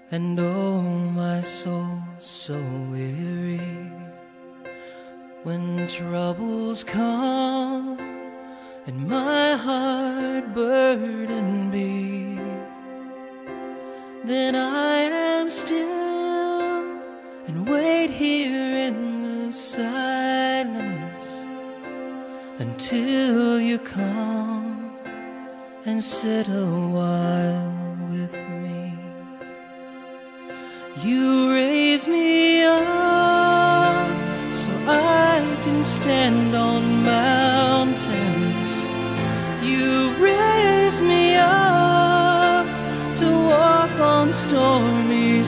And oh, my soul so weary. When troubles come and my heart burden be, then I am still and wait here in the silence until you come and sit a while with me. You raise me up so I can stand on mountains. You raise me up to walk on stormy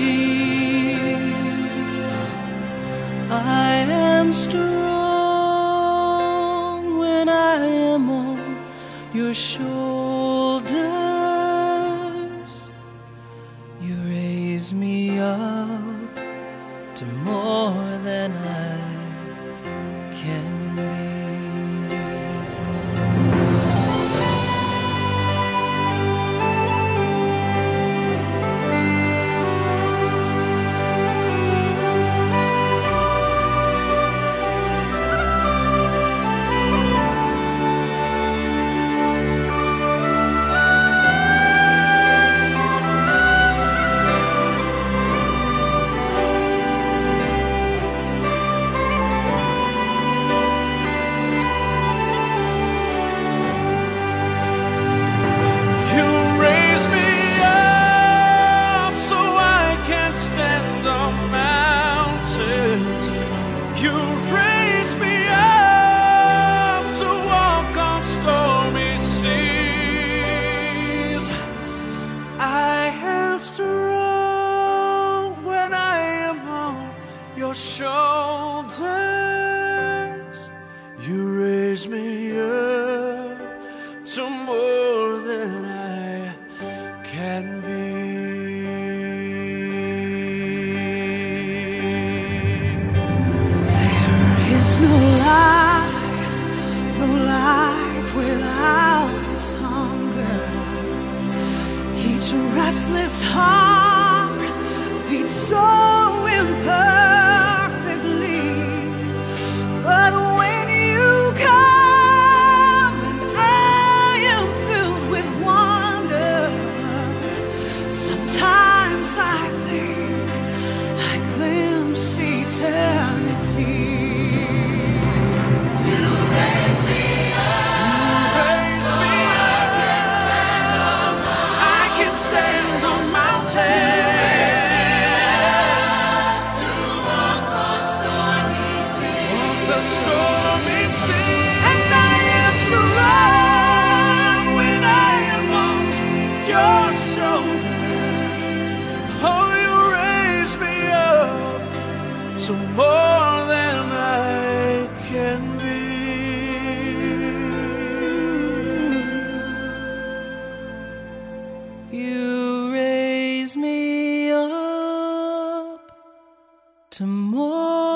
seas. I am strong when I am on your shoulders. You raise me up to more than I can be. Strong when I am on your shoulders. You raise me up to more than I can be. There is no life without its hunger. Each restless heart beats so imperfectly, but when you come and I am filled with wonder, sometimes I think I glimpse eternity. So more than I can be. You raise me up to more